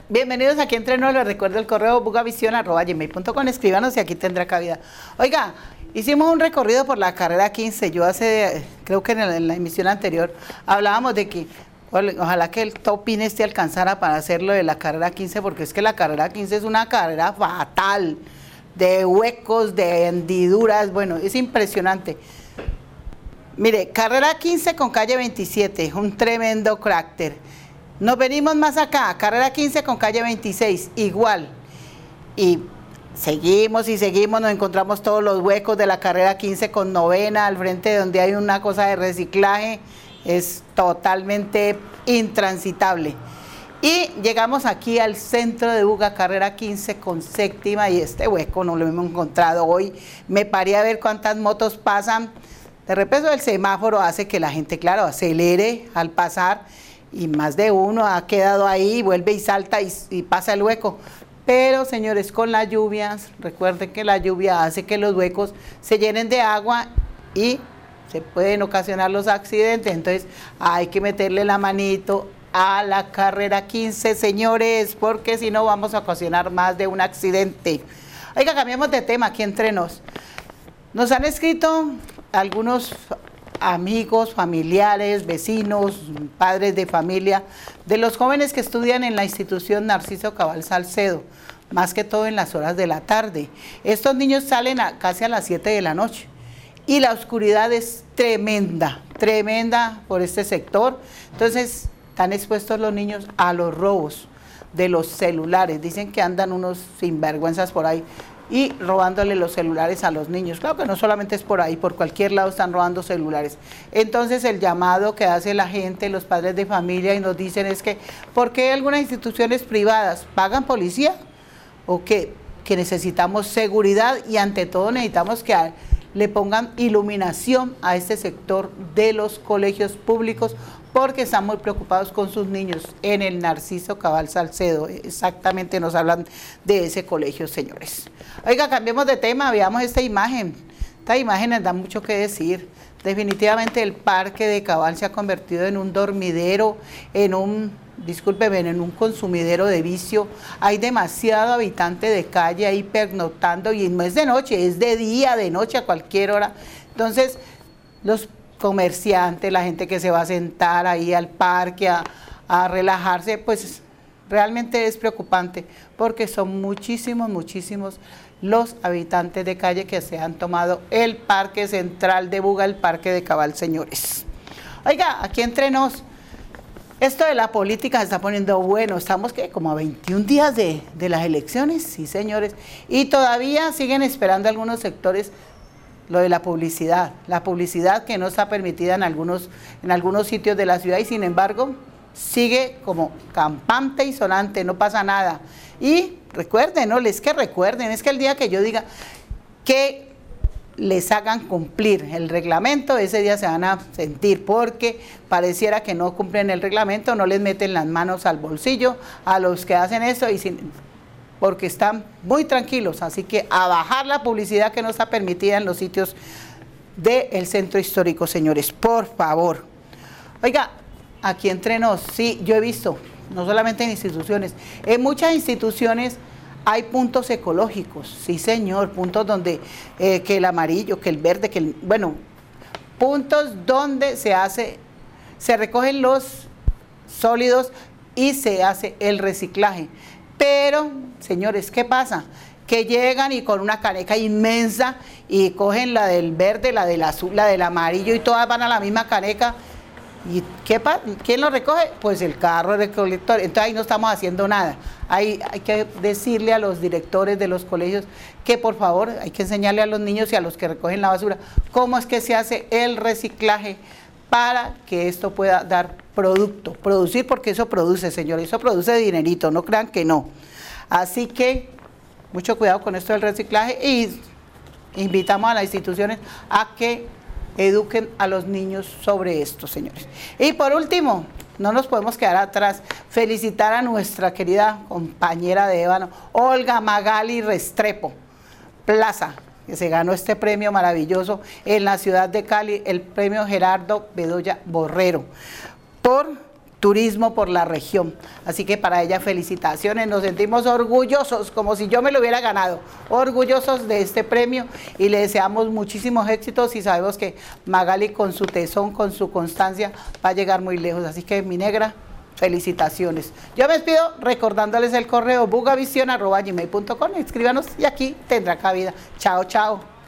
Bienvenidos aquí Entre Nos, les recuerdo el correo bugavision@gmail.com, escríbanos y aquí tendrá cabida. Oiga, hicimos un recorrido por la carrera 15, yo creo que en la emisión anterior hablábamos de que ojalá que el Topin alcanzara para hacerlo de la carrera 15, porque es que la carrera 15 es una carrera fatal, de huecos, de hendiduras, bueno, es impresionante. Mire, carrera 15 con calle 27, un tremendo cráter. Nos venimos más acá, carrera 15 con calle 26, igual. Y seguimos, nos encontramos todos los huecos de la carrera 15 con novena, al frente donde hay una cosa de reciclaje, es totalmente intransitable. Y llegamos aquí al centro de Buga, carrera 15 con séptima, y este hueco no lo hemos encontrado hoy. Me paré a ver cuántas motos pasan. De repente el semáforo hace que la gente, claro, acelere al pasar, y más de uno ha quedado ahí, vuelve y salta y pasa el hueco. Pero, señores, con las lluvias, recuerden que la lluvia hace que los huecos se llenen de agua y se pueden ocasionar los accidentes. Entonces, hay que meterle la manito a la carrera 15, señores, porque si no vamos a ocasionar más de un accidente. Oiga, cambiamos de tema aquí entre nos. Nos han escrito algunos amigos, familiares, vecinos, padres de familia, de los jóvenes que estudian en la institución Narciso Cabal Salcedo, más que todo en las horas de la tarde. Estos niños salen casi a las 7 de la noche y la oscuridad es tremenda, tremenda por este sector. Entonces, están expuestos los niños a los robos de los celulares. Dicen que andan unos sinvergüenzas por ahí y robándole los celulares a los niños. Claro que no solamente es por ahí, por cualquier lado están robando celulares. Entonces el llamado que hace la gente, los padres de familia, y nos dicen es que, ¿por qué algunas instituciones privadas pagan policía? ¿O qué? Que necesitamos seguridad y ante todo necesitamos que le pongan iluminación a este sector de los colegios públicos, porque están muy preocupados con sus niños en el Narciso Cabal Salcedo. Exactamente nos hablan de ese colegio, señores. Oiga, cambiemos de tema, veamos esta imagen. Esta imagen nos da mucho que decir. Definitivamente el parque de Cabal se ha convertido en un dormidero, en un consumidero de vicio. Hay demasiado habitante de calle ahí pernoctando, y no es de noche, es de día, de noche, a cualquier hora. Entonces, los comerciantes, la gente que se va a sentar ahí al parque a relajarse, pues realmente es preocupante, porque son muchísimos los habitantes de calle que se han tomado el parque central de Buga, el parque de Cabal, señores. Oiga, aquí entre nos, esto de la política se está poniendo bueno. Estamos como a 21 días de las elecciones, sí, señores, y todavía siguen esperando algunos sectores lo de la publicidad que no está permitida en algunos sitios de la ciudad, y sin embargo sigue como campante y sonante, no pasa nada. Y recuerden, es que el día que yo diga que les hagan cumplir el reglamento, ese día se van a sentir, porque pareciera que no cumplen el reglamento, no les meten las manos al bolsillo a los que hacen eso, porque están muy tranquilos. Así que a bajar la publicidad que no está permitida en los sitios del centro histórico, señores, por favor. Oiga, aquí entre nos, sí, yo he visto, no solamente en instituciones, en muchas instituciones hay puntos ecológicos, sí señor, puntos donde, que el amarillo, que el verde, puntos donde se recogen los sólidos y se hace el reciclaje. Pero, señores, ¿qué pasa? Que llegan y con una caneca inmensa y cogen la del verde, la del azul, la del amarillo, y todas van a la misma caneca. ¿Y quién lo recoge? Pues el carro recolector. Entonces ahí no estamos haciendo nada. Hay que decirle a los directores de los colegios que por favor hay que enseñarle a los niños y a los que recogen la basura cómo es que se hace el reciclaje, para que esto pueda dar producir, porque eso produce, señores, eso produce dinerito, no crean que no. Así que mucho cuidado con esto del reciclaje, y invitamos a las instituciones a que eduquen a los niños sobre esto, señores. Y por último, no nos podemos quedar atrás, felicitar a nuestra querida compañera de ébano, Olga Magali Restrepo Plaza, que se ganó este premio maravilloso en la ciudad de Cali, el premio Gerardo Bedoya Borrero, por turismo por la región. Así que para ella felicitaciones, nos sentimos orgullosos, como si yo me lo hubiera ganado, orgullosos de este premio y le deseamos muchísimos éxitos y sabemos que Magali con su tesón, con su constancia va a llegar muy lejos. Así que mi negra, felicitaciones. Yo me despido recordándoles el correo bugavision@gmail.com, escríbanos y aquí tendrá cabida. Chao, chao.